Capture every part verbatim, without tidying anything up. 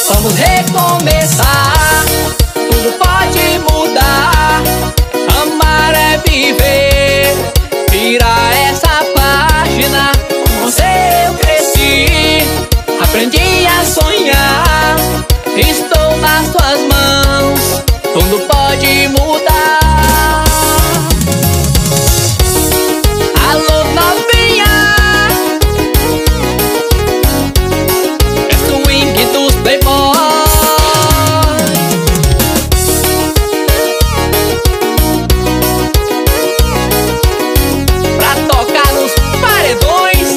Vamos recomeçar, tudo pode mudar. Amar é viver, virar essa página. Com você eu cresci, aprendi a sonhar. Estou nas tuas mãos, tudo pode mudar. Alô novinha, é swing dos playboys. Pra tocar nos paredões.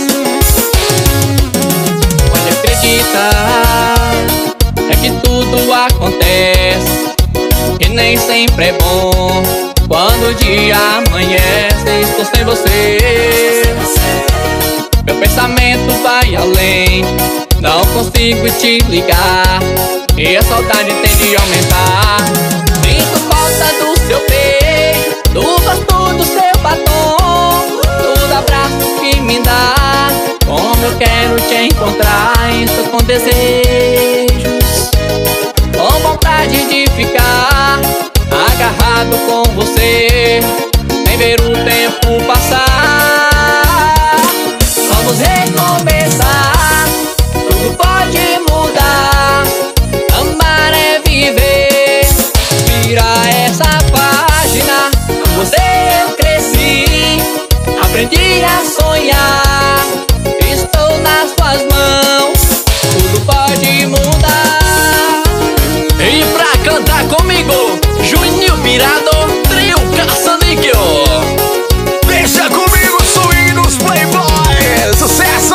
Pode acreditar, é que tudo acontece e nem sempre é bom. Quando o dia amanhece, estou sem você. Meu pensamento vai além, não consigo te ligar, e a saudade tem de aumentar. Sinto falta do seu beijo, do gosto do seu batom, todo abraço que me dá. Como eu quero te encontrar, estou com desejos, com vontade de ficar agarrado com você, sem ver o tempo passar. Vamos recomeçar, tudo pode mudar. Amar é viver, virar essa página. Com você eu cresci, aprendi a sonhar. Estou nas tuas mãos, tudo pode mudar. E pra cantar comigo, Juninho Pirado, trio caça-níquel. Deixa comigo o swing dos playboys. Sucesso!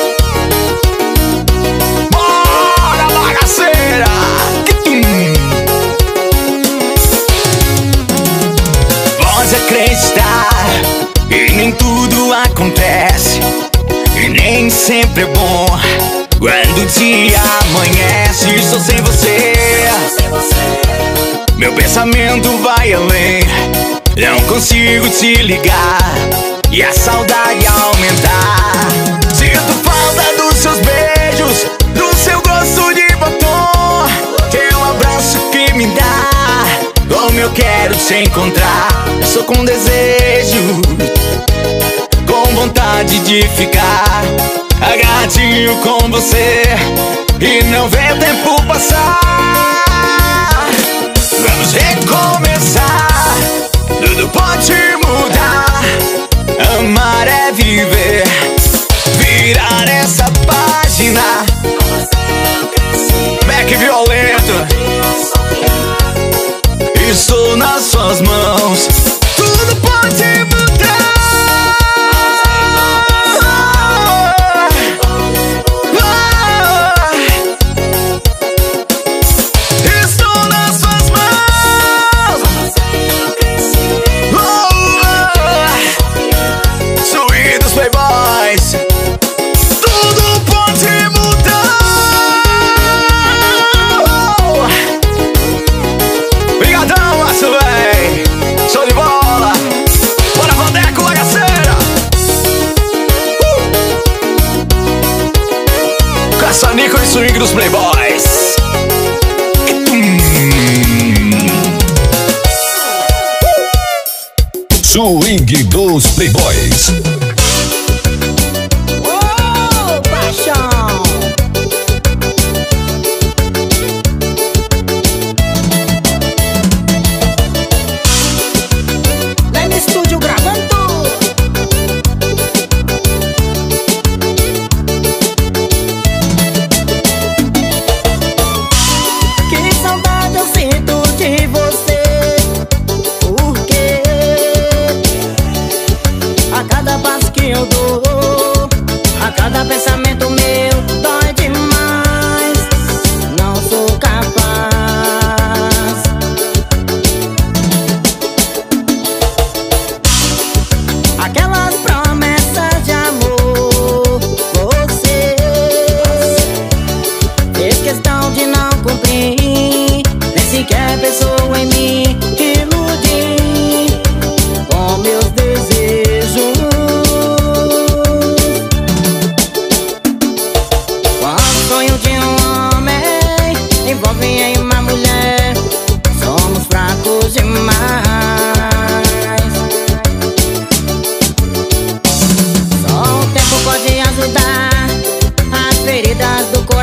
Bora, bagaceira! Pode acreditar, e nem tudo acontece, e nem sempre é bom. Quando o dia amanhece, estou sem você. Meu pensamento vai além, não consigo te ligar, e a saudade aumentar. Sinto falta dos seus beijos, do seu gosto de batom, teu abraço que me dá. Como eu quero te encontrar, sou com desejo, com vontade de ficar agarradinho com você e não ver o tempo passar. Vamos recomeçar, tudo pode mudar. Amar é viver, virar essa página. Back violento, estou nas suas mãos, tudo pode mudar. Caça-níquel e swing dos playboys. Swing dos playboys. Oh, paixão! Lá no estúdio gravando. A cada passo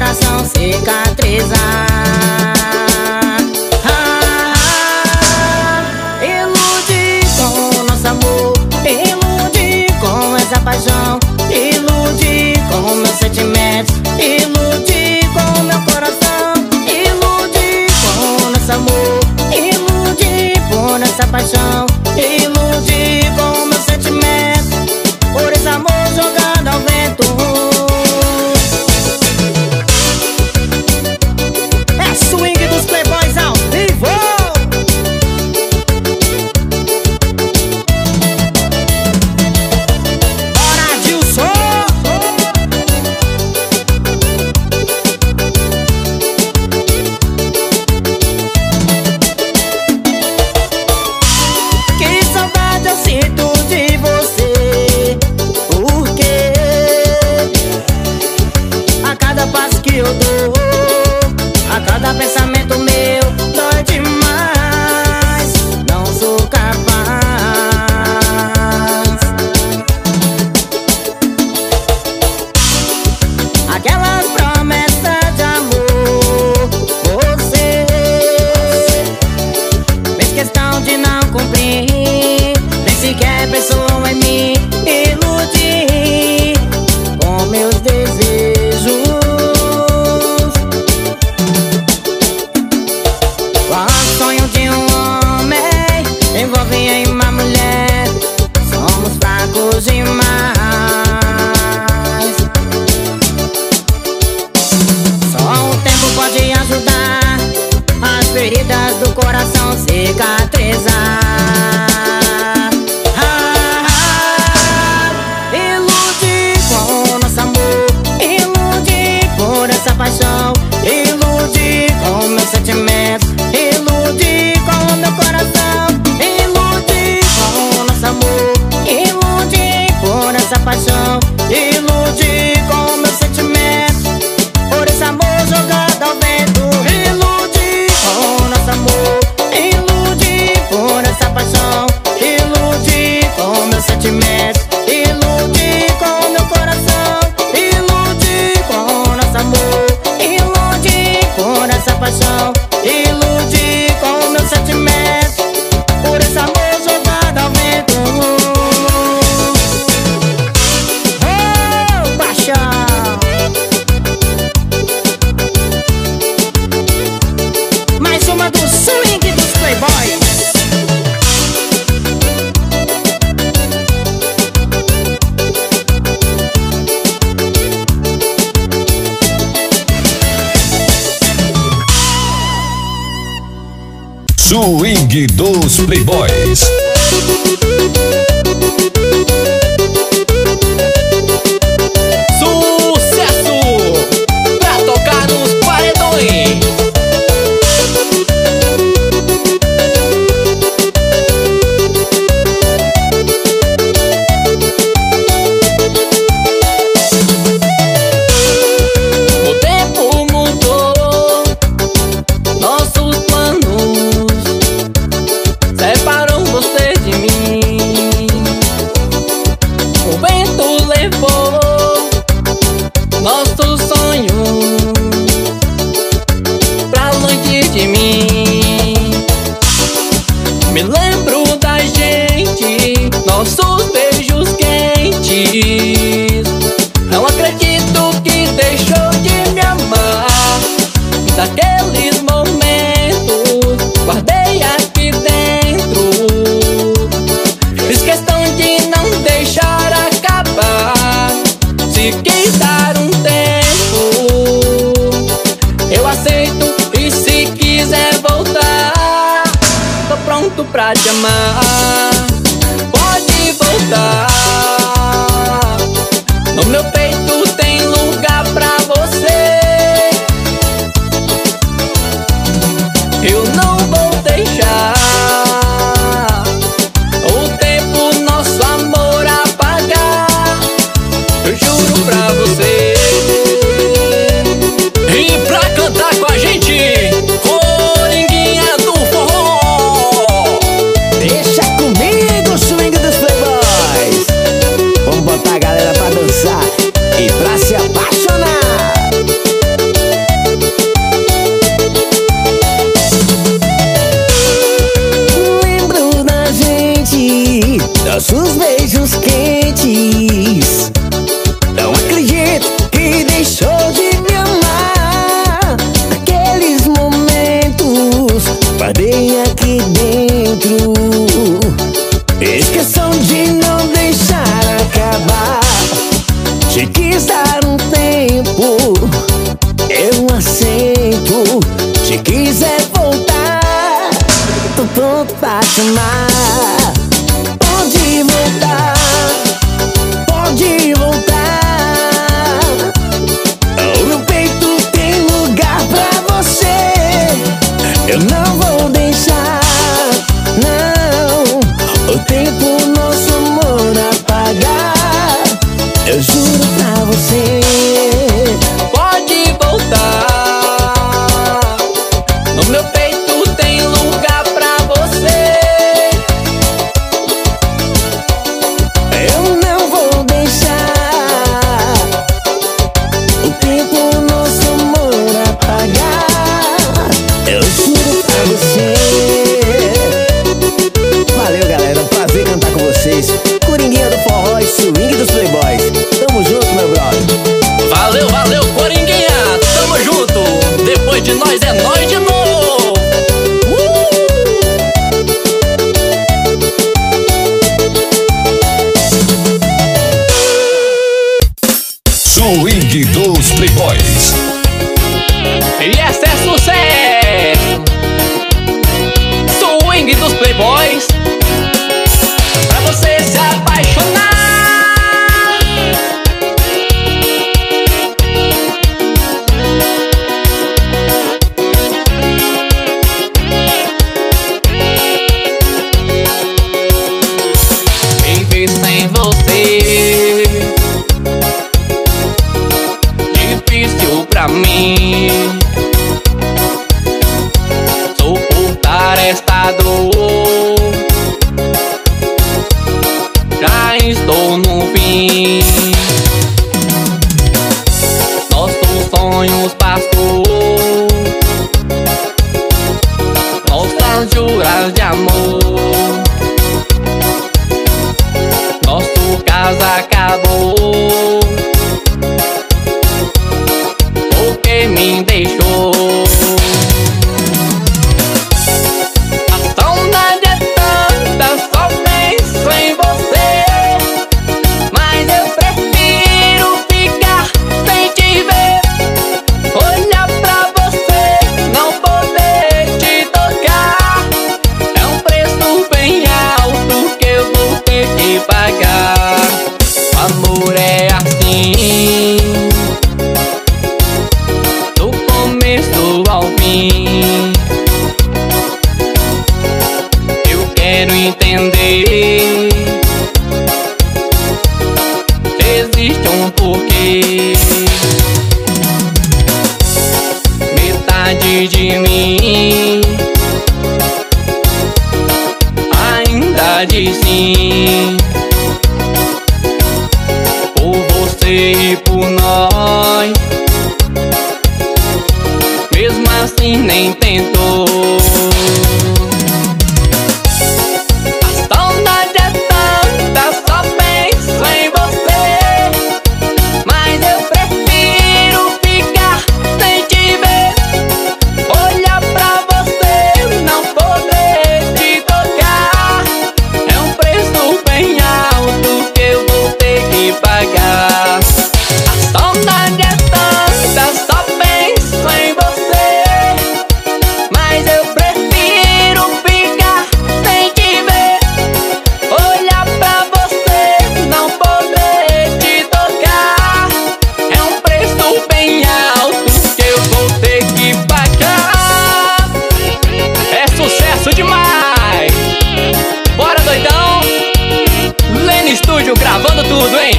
coração cicatrizar. Ah, ilude com nosso amor, ilude com essa paixão, ilude com meus sentimentos, ilude com meu coração, ilude com nosso amor, ilude por essa paixão, ilude com meus sentimentos, por esse amor jogado ao vento. É swing dos playboys ao vivo. Bora, Dilson! Que saudade eu sinto de você, porque a cada passo que eu dou, a cada pensamento meu dói demais. Não sou capaz. Aquelas promessas de amor, você fez questão de não cumprir, nem sequer pensou em me iludir com meus desejos. O sonho de um homem envolve em uma mulher, somos fracos demais. Só o tempo pode ajudar as feridas do coração cicatrizar. Ah, ah, ilude com nosso amor, ilude por essa paixão, ilude com meus sentimentos, ilude com meu coração, ilude com nosso amor, ilude por essa paixão, ilude com meus sentimentos, por esse amor jogado ao vento. Ilude com nosso amor, ilude por essa paixão, ilude com meus sentimentos, ilude com meu coração, ilude com nosso amor, ilude por essa paixão, ilude com meus sentimentos, por esse amor jogado ao vento. Oh, paixão! Mais uma do swing dos playboys. Swing dos Playboys. Sucesso pra tocar nos paredões. O tempo mudou nossos planos, separou você de mim. O vento levou nossos sonhos pra longe de mim. Me lembro da gente, nossos beijos quentes. Não acredito que deixou de me amar. Daqueles momentos guardei aqui dentro, fiz questão de não deixar acabar. Se quis dar um tempo, eu aceito. E se quiser voltar, tô pronto pra te amar. Pode voltar, no meu peito tem lugar pra você. Eu não vou deixar o tempo nosso amor apagar. Eu juro pra você. E pra cantar com a gente, Coringuinha do Forró. Deixa comigo, swing dos Playboys. pronto pra te amar. Pode voltar, pode voltar. O meu peito tem lugar pra você. Eu não vou deixar, não, o tempo nosso amor apagar. Eu juro pra você. Pode voltar, no meu peito tem lugar pra você. Eu não vou deixar o tempo nosso amor apagar. Eu juro pra você. Valeu, galera, um prazer cantar com vocês. Coringuinha do forró e swing dos playboys. Tamo junto, meu brother. Valeu, valeu, Coringuinha, tamo junto. Depois de nós é nós de novo. uh! Swing dos Playboys. E essa é sucesso. Swing dos Playboys, pra você se apaixonar. Viver sem você, difícil pra mim suportar esta dor. Já estou no fim, nossos sonhos passou, nossas juras de amor, nosso caso acabou, porque me deixou. A saudade é tanta, só penso em você, mas eu prefiro ficar sem te ver. Olhar pra você, não poder te tocar, é um preço bem alto que eu vou ter que pagar. O amor é assim, do começo ao fim. Eu quero entender, existe um porquê. Metade de mim ainda diz sim, por você e por nós, mesmo assim nem tentou. A saudade é tanta, só penso em você, mas eu prefiro ficar sem te ver. Olhar pra você, não poder te tocar, é um preço bem alto que eu vou ter que pagar. A saudade é tanta, só penso em você, mas eu prefiro ficar sem te ver. Olhar pra você, não poder te tocar, é um preço bem alto que eu vou ter que pagar. É sucesso demais. Bora, doidão. Lene Studio gravando tudo, hein?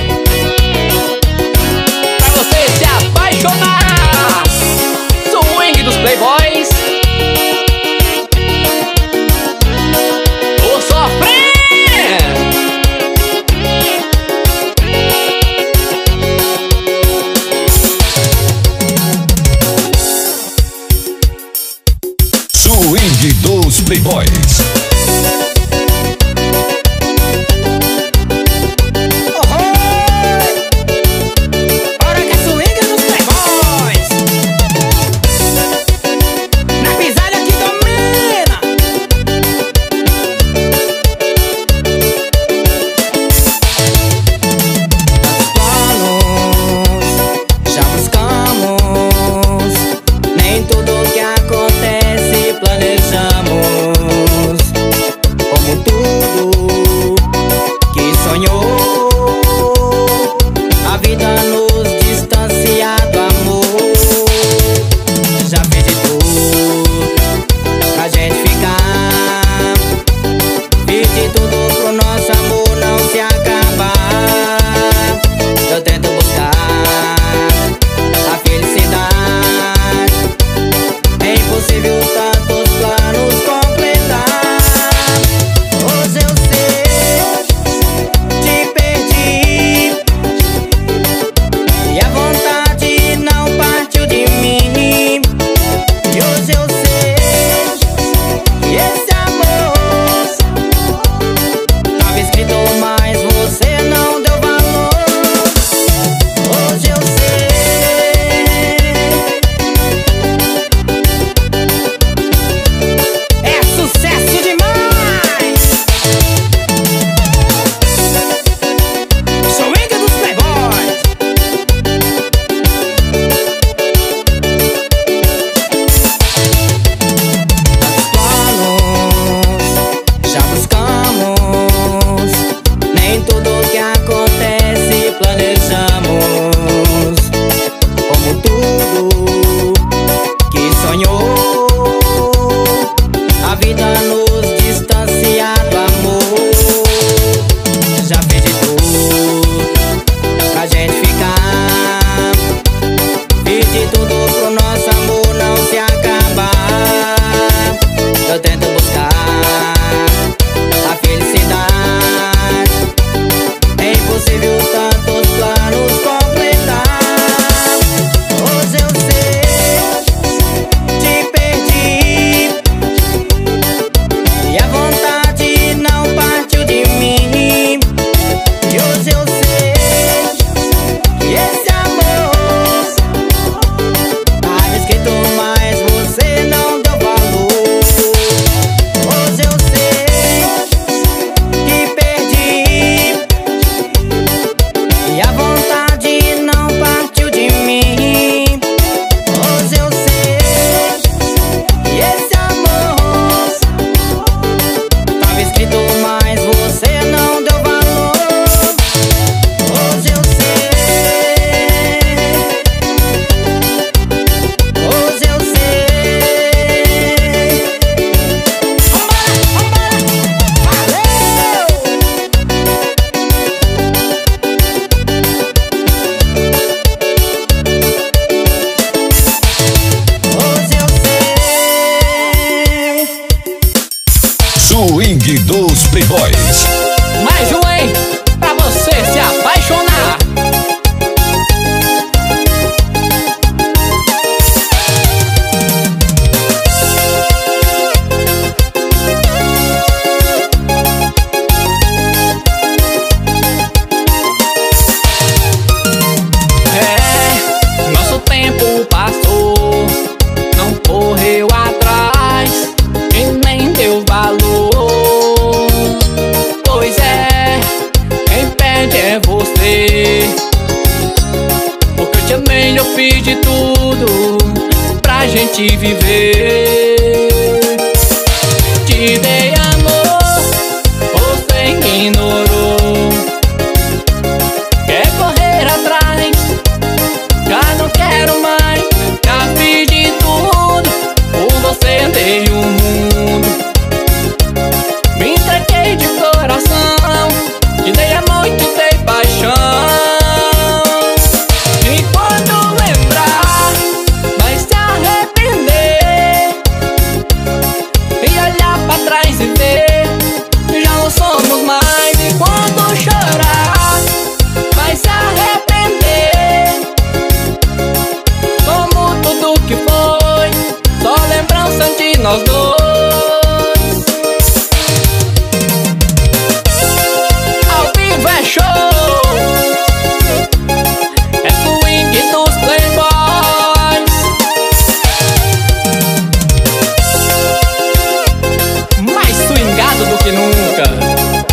Pra você se apaixonar. Swing dos Playboys. Tô sofrendo. Swing dos Playboys. Hora que é swing dos playboys. Na pisada que domina. Planos já buscamos, nem tudo que acontece planejamos. gente viver. Te dei amor, você ignorou. Quer correr atrás, já não quero mais. Já fiz de tudo, por você dei o mundo. Me entreguei de coração, te dei amor e te dei paixão. E quando lembrar, vai se arrepender e olhar pra trás e ver que já não somos mais. E quando chorar, vai se arrepender, como tudo que foi, só lembrança de nós dois. Ao vivo é show, é swing dos playboys. Mais swingado do que nunca.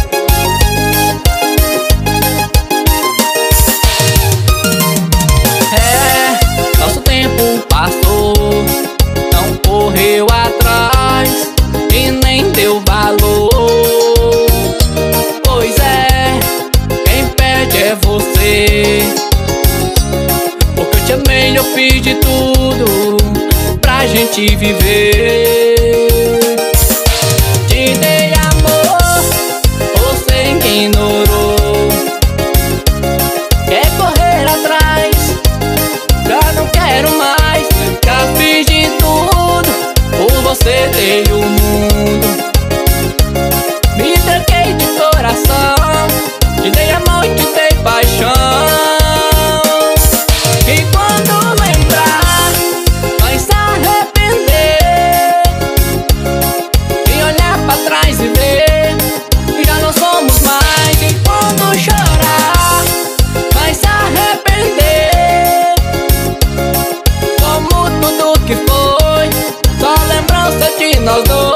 É, nosso tempo passou, não correu atrás e nem deu valor. Pois é, quem perde é você. Porque eu te amei, eu fiz de tudo pra gente viver. Te dei amor, você ignorou. Quer correr atrás, já não quero mais. Já fiz de tudo, por você dei o mundo. Me entreguei de coração, te dei amor e te dei paixão. E quando lembrar, vai se arrepender e olhar pra trás e ver que já não somos mais. E quando chorar, vai se arrepender, como tudo que foi, só lembrança de nós dois.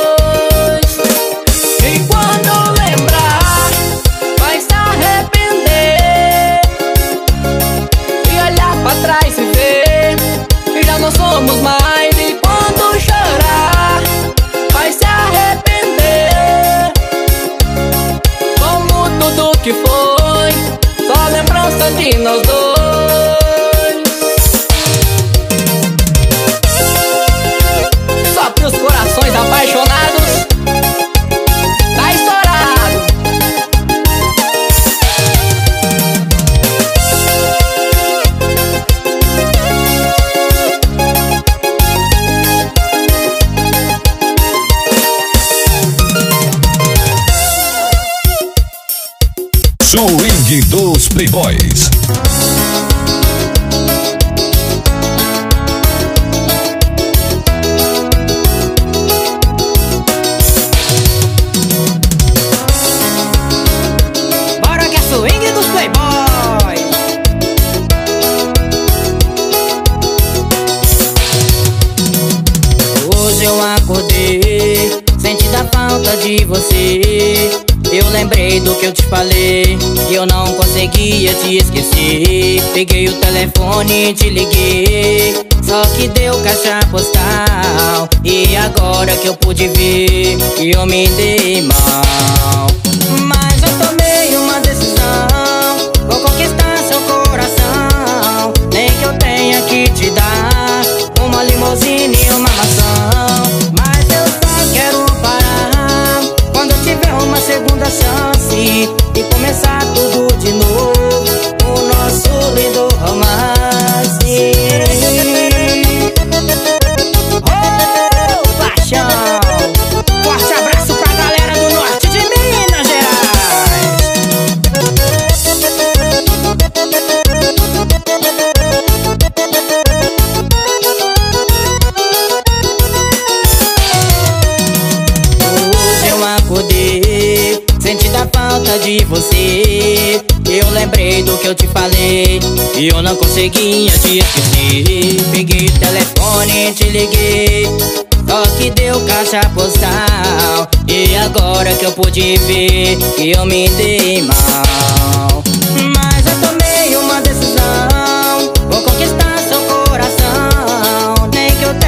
E quando lembrar, vai se arrepender e olhar pra trás e ver que já não somos mais. E quando chorar, vai se arrepender, como tudo que foi, só lembrança de nós dois. Só pros corações apaixonados, tá estourado. Swing dos Playboys. Bora que é swing dos playboys. Hoje eu acordei sentindo a falta de você. Eu lembrei do que eu te falei e eu não conseguia te esquecer. Peguei o telefone e te liguei, só que deu caixa postal. E agora que eu pude ver que eu me dei mal, mas eu tomei uma decisão, vou conquistar seu coração. Nem que eu tenha que te dar uma limusine e uma maçã, mas eu só quero parar quando eu tiver uma segunda chance e começar tudo de novo, o nosso lindo romance. Oh, paixão! Forte abraço pra galera do norte de Minas Gerais. Hoje eu acordei sentindo a falta de você. Eu lembrei do que eu te falei e eu não conseguia te esquecer. Peguei o telefone e te liguei, só que deu caixa postal. E agora que eu pude ver que eu me dei mal, mas eu tomei uma decisão, vou conquistar seu coração. Nem que eu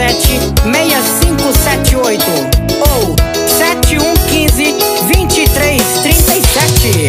sete, seis cinco sete oito ou sete um um cinco, dois três três sete.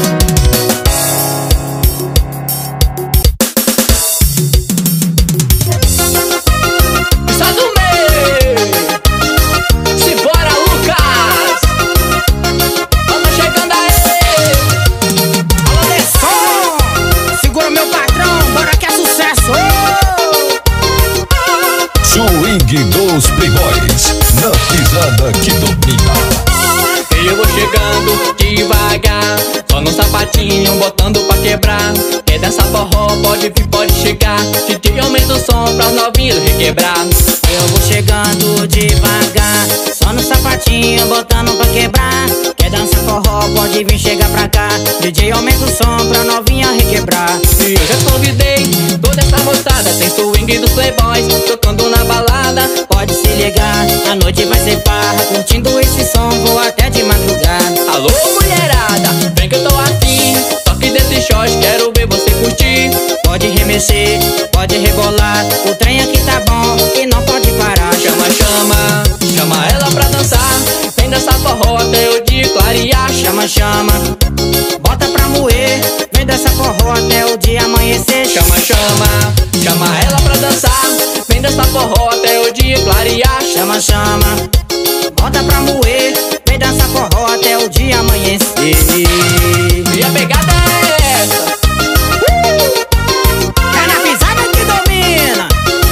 Dos Playboys, na pisada que domina. Eu vou chegando devagar, só no sapatinho, botando pra quebrar. Quer dançar forró, pode vir, pode chegar. D J aumenta o som pra novinhos requebrar. Eu vou chegando devagar, só no sapatinho, botando pra quebrar. Quer dançar forró, pode vir, chegar pra cá. D J aumenta o som pra novinha requebrar. E eu já convidei toda essa moçada, tem swing dos Playboys, tocando na balada. Pode se ligar, a noite vai ser farra, curtindo esse som, vou até de madrugada. Alô mulherada, vem que eu tô afim, toque desse short, quero ver você curtir. Pode remexer, pode rebolar, o trem aqui tá bom e não pode parar. Chama, chama, chama ela pra dançar, vem dançar forró até o dia clarear. Chama, chama, bota pra moer, vem dançar forró até o dia amanhecer. Chama, chama, chama ela pra dançar, vem dançar forró até o dia clarear. Chama, chama, bota pra moer, vem dançar forró até o dia amanhecer. E a pegada é essa, uh! É na pisada que domina.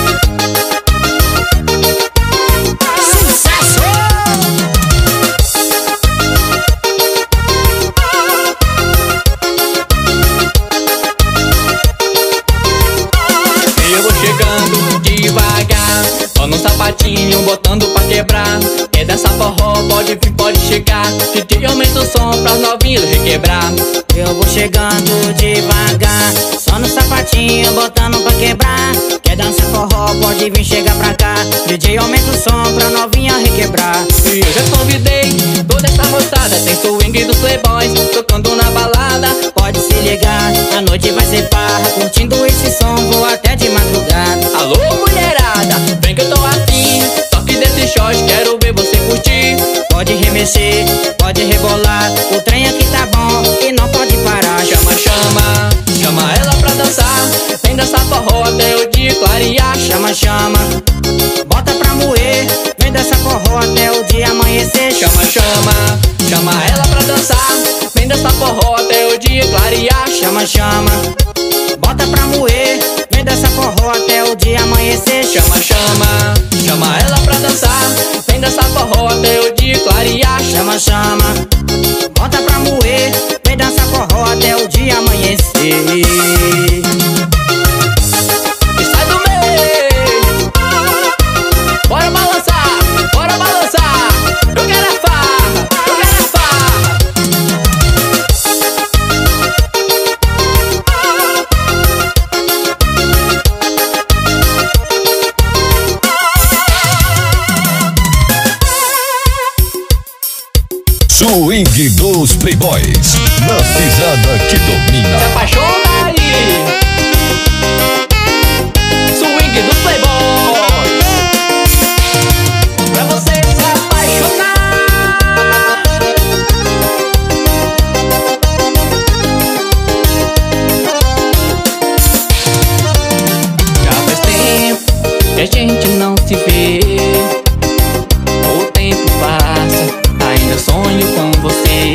Sucesso! eu vou chegando devagar, só no sapatinho, botando pra quebrar. Quer dançar forró, pode vir, pode chegar. D J aumenta o som pra novinhos requebrar. Eu vou chegando devagar, só no sapatinho, botando pra quebrar. Quer dançar forró, pode vir, chegar pra cá. D J aumenta o som pra novinha requebrar. E eu já convidei toda essa moçada, tem swing dos Playboys, tocando na balada. Pode se ligar, a noite vai ser farra, curtindo esse som, vou até de madrugada. Alô mulherada, vem que eu tô afim, toque desse short, quero ver você curtir. Pode remexer, pode rebolar, o trem aqui tá bom e não pode parar. Chama, chama, chama ela pra dançar, vem dançar forró até o dia clarear. Chama, chama, bota pra moer, vem dançar forró até o dia amanhecer. Chama, chama, chama ela pra dançar, vem dançar forró até o dia clarear. Chama, chama, bota pra moer, vem dançar forró até o dia amanhecer. Chama, chama, chama ela pra dançar, vem dançar forró até o dia clarear. Chama, chama, bota pra moer, vem dançar forró até o dia amanhecer. E sai do meio, bora balançar, bora balançar. Eu quero a farra, eu quero a farra. Swing dos Playboys, na pisada que domina. Se apaixona aí, swing dos Playboys, pra você se apaixonar. Já faz tempo que a gente não se vê, o tempo passa, ainda sonho com você.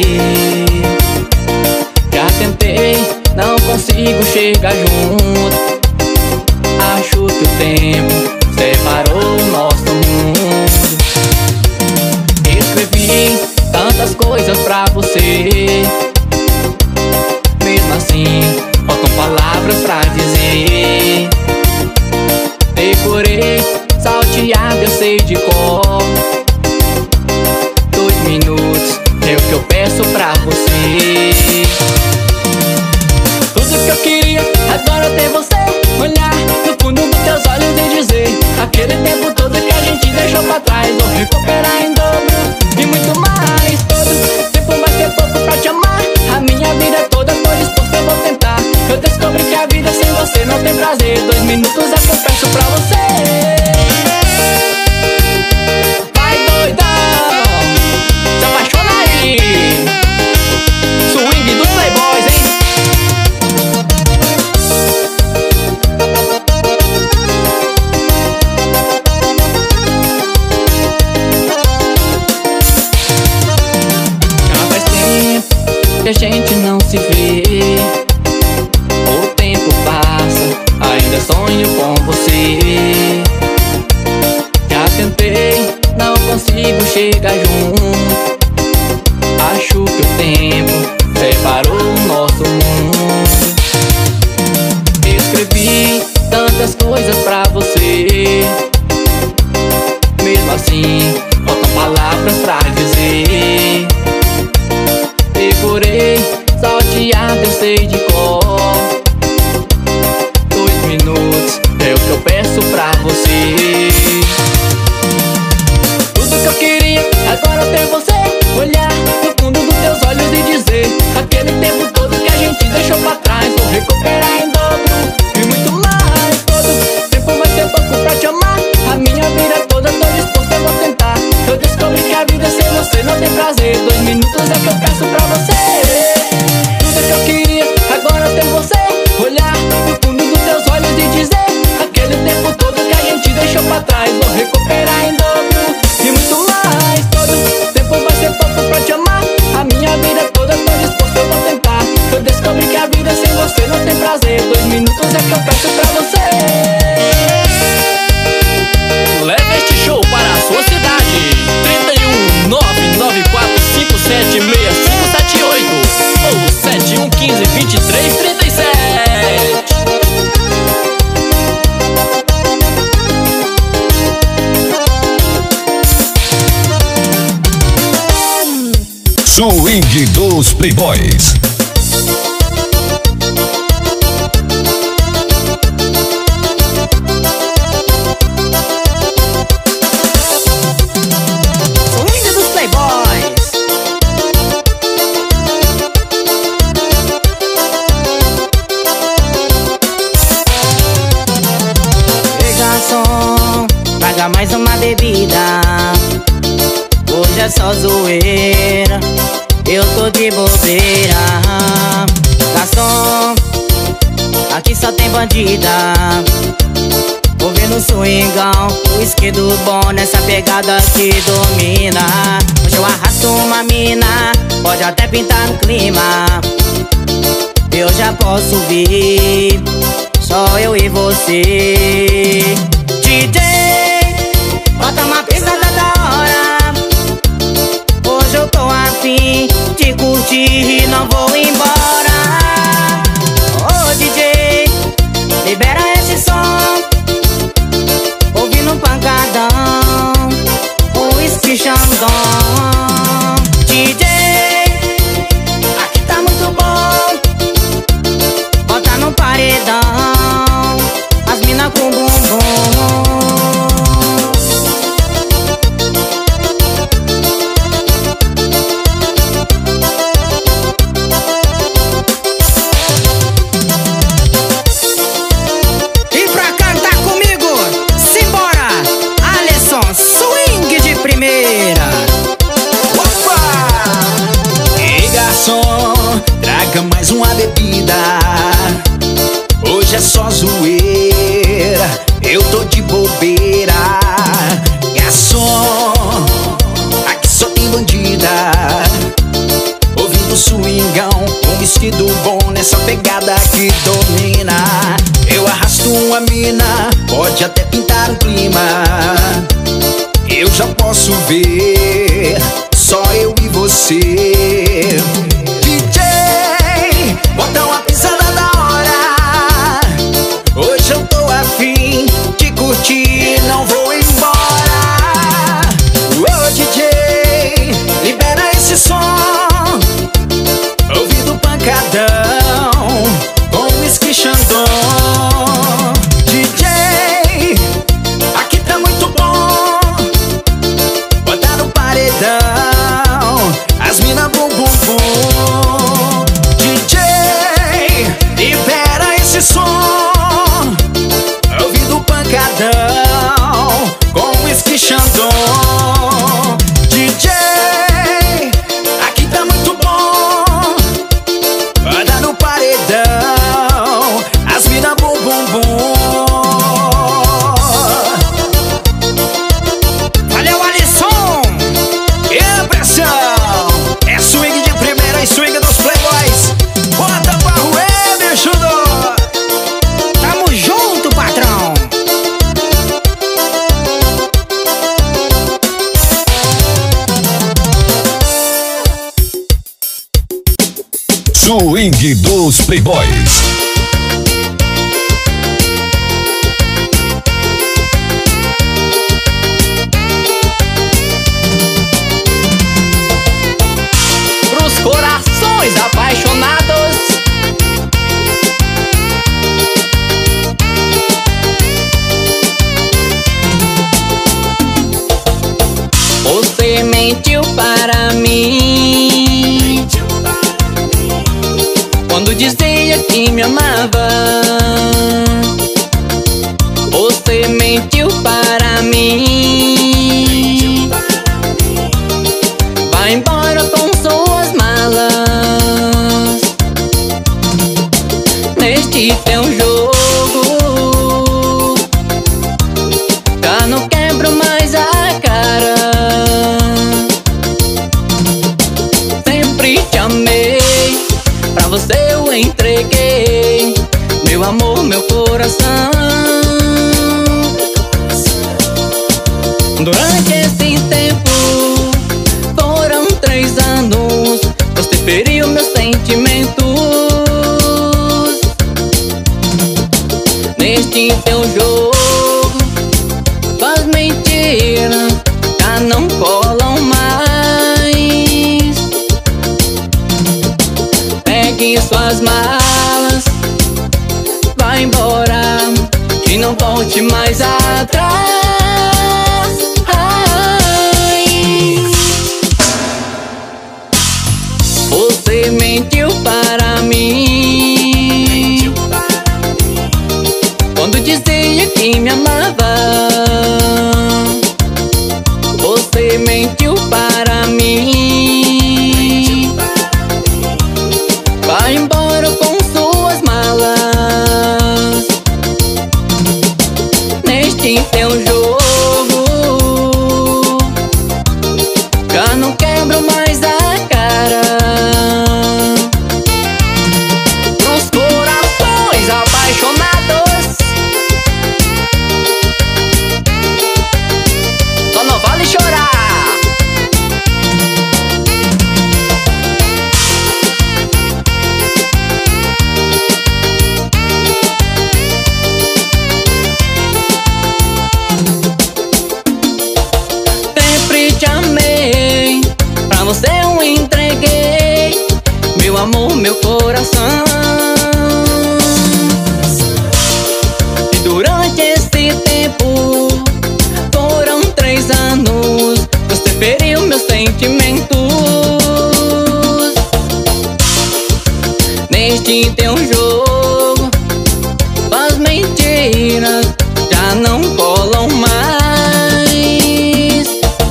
Já tentei, não consigo chegar junto. Acho que o tempo separou o nosso mundo. Escrevi tantas coisas pra você, mesmo assim faltam palavras pra dizer. Decorei, salteado, eu sei de cor. Dois minutos é o que eu peço pra você. Tudo que eu queria agora é ter você, olhar no fundo dos teus olhos e dizer: aquele tempo todo que a gente deixou pra trás, vou recuperar em dobro e muito mais. Todo tempo vai ser pouco pra te amar. A minha vida toda tô disposto, eu vou tentar. Eu descobri que a vida sem você não tem prazer. Dois minutos é o que eu peço pra você. a gente não se vê. O tempo passa, ainda sonho com você. Já tentei, não consigo chegar junto. Acho que o tempo separou o nosso mundo. Escrevi tantas coisas pra você, mesmo assim faltam palavras pra dizer. Decorei, só te atestei de cor. Dois minutos é o que eu peço pra você. Tudo que eu queria agora ter você. Olhar no fundo dos teus olhos e dizer: aquele tempo todo que a gente deixou pra trás, vou recuperar em dobro e muito mais. Todo tempo vai ser pouco pra te amar. A minha vida toda tô disposto, eu vou tentar. Eu descobri que a vida sem você não tem prazer. Dois minutos é que eu peço pra você. Tudo que eu queria agora ter você. Olhar no fundo dos teus olhos e dizer: aquele tempo todo que a gente deixou pra trás, vou recuperar em dobro e muito mais. Todo tempo vai ser pouco pra te amar. A minha vida toda tô disposto, eu vou tentar. Eu descobri que a vida sem você não tem prazer. Dois minutos é que eu peço pra você. Leve este show para a sua cidade. Trinta e um, nove nove quatro cinco sete seis cinco sete oito ou sete um quinze vinte e três trinta e sete. Swing dos Playboys. Swing dos Playboys. Ei, garçom, paga mais uma bebida. Hoje é só zoeira, eu tô de bobeira. Garçom, aqui só tem bandida. Ouvindo swingão, o whisky do bom nessa pegada que domina. Hoje eu arrasto uma mina, pode até pintar no clima. Eu já posso vir, só eu e você. D J, bota uma pisada da hora. Hoje eu tô afim de curtir e não vou embora. Ô D J, libera esse som. Ouvindo um pancadão, o whisky Xandão. D J, aqui tá muito bom. Bota no paredão as mina com bumbum. Mais uma bebida, hoje é só zoeira, eu tô de bobeira. Garçom, aqui só tem bandida. Ouvindo swingão, com vestido bom nessa pegada que domina. Eu arrasto uma mina, pode até pintar um clima. Eu já posso ver, só eu e você. Bota uma pisada da hora. Hoje eu tô afim de curtir, não vou embora. Ô D J, libera esse som. Ouvindo pancadão, com whisky Xandão. D J, aqui tá muito bom. Bota no paredão as mina bum bum bum. Libera esse som. Ouvindo pancadão, com whisky Xandão. D J, Swing dos Playboys. Pros corações apaixonados, você mentiu para mim quando dizia que me amava. Você mentiu para mim. Vai embora com suas malas. Neste teu jogo já não quebro mais a cara. Sempre te amei, pra você eu entreguei meu amor, meu coração. Durante esse tempo, foram três anos, você feriu meus sentimentos. Neste teu jogo, suas mentiras já não colam mais. Pegue suas malas, vai embora e não volte mais atrás. Você mentiu para mim quando dizia que me amava. Você mentiu para mim. Vai embora com suas malas. Neste teu jogo já não quebro mais a cara. Pros corações apaixonados, só não vale chorar. Sempre te amei, pra você eu entreguei meu amor, meu coração. E durante esse tempo, foram três anos, você feriu meus sentimentos. Neste teu jogo, as mentiras já não colam mais.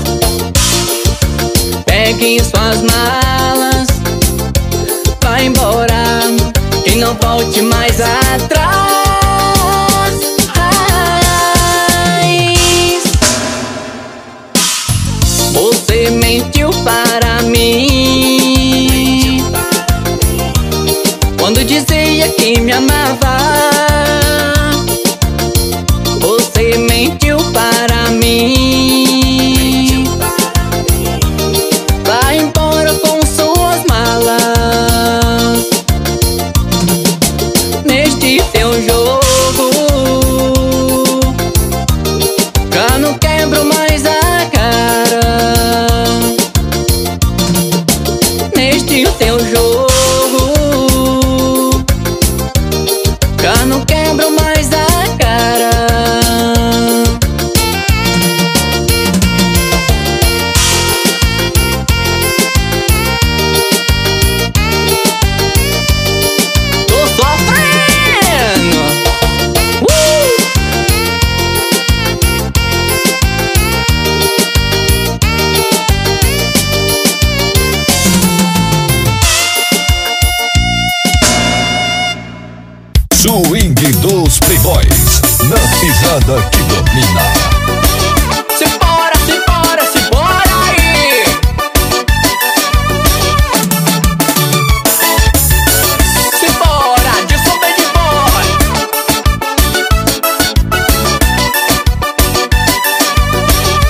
Pegue suas malas, vai embora e não volte mais atrás. Você mentiu para mim quando dizia que me amava. Você mentiu para mim. Vai embora com suas malas. Neste teu jogo já não quebro mais a cara. Neste teu jogo já não quebro mais a cara. Tô sofrendo. Uh! Swing dos Playboys. Na pisada que domina. Se bora, se bora, se bora aí. Se bora, de super de boy.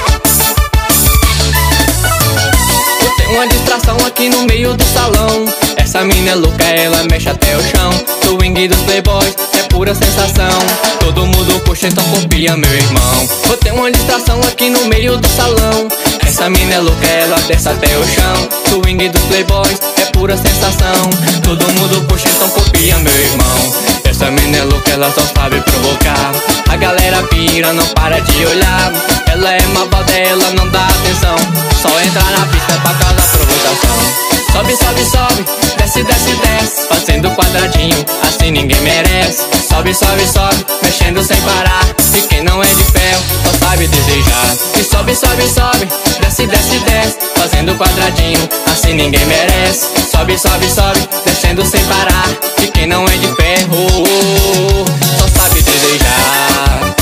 Eu tenho uma distração aqui no meio do salão. Essa mina é louca, ela mexe até o chão. Swing dos playboys é pura sensação. Todo mundo puxa, então copia, meu irmão. Vou ter uma distração aqui no meio do salão. Essa mina é louca, ela desce até o chão. Swing dos playboys é pura sensação. Todo mundo puxa, então copia, meu irmão. Essa mina é louca, ela só sabe provocar. A galera pira, não para de olhar. Ela é malvada, ela não dá atenção. Só entra na pista pra causar provocação. Sobe, sobe, sobe, desce, desce, desce, fazendo quadradinho, assim ninguém merece. Sobe, sobe, sobe, mexendo sem parar. E quem não é de ferro, só sabe desejar. E sobe, sobe, sobe, desce, desce, desce, fazendo quadradinho, assim ninguém merece. Sobe, sobe, sobe, descendo sem parar. E quem não é de ferro, só sabe desejar.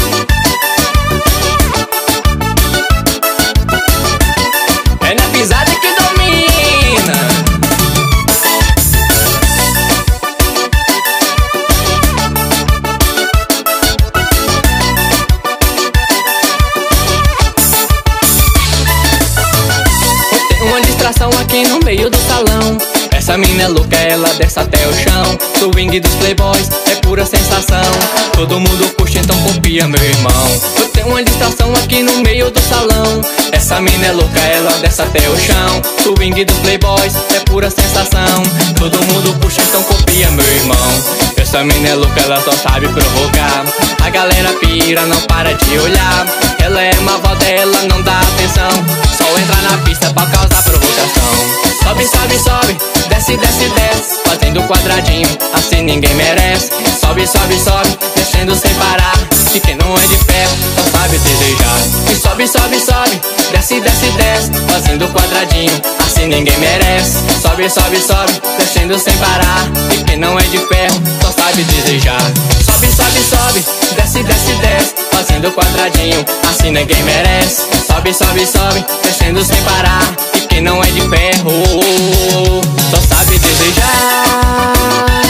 É na pisada que domina. Aqui no meio do salão. Essa mina é louca, ela desce até o chão. Swing dos playboys é pura sensação. Todo mundo puxa, então copia, meu irmão. Eu tenho uma distração aqui no meio do salão. Essa mina é louca, ela desce até o chão. Swing dos playboys é pura sensação. Todo mundo puxa, então copia, meu irmão. Essa mina é louca, ela só sabe provocar. A galera pira, não para de olhar. Ela é malvada, ela não dá atenção. Só entra na pista pra causar provocação. Sobe, sobe, sobe, desce, desce, desce, fazendo quadradinho, assim ninguém merece. Sobe, sobe, sobe, descendo sem parar. E quem não é de ferro, só sabe desejar. E sobe, sobe, sobe, desce, desce, desce, fazendo quadradinho, assim ninguém merece. Sobe, sobe, sobe, descendo sem parar. E quem não é de ferro, só sabe desejar. Sobe, sobe, sobe, desce, desce, desce, fazendo quadradinho, assim ninguém merece. Sobe, sobe, sobe, descendo sem parar. E quem não é de ferro, só sabe desejar.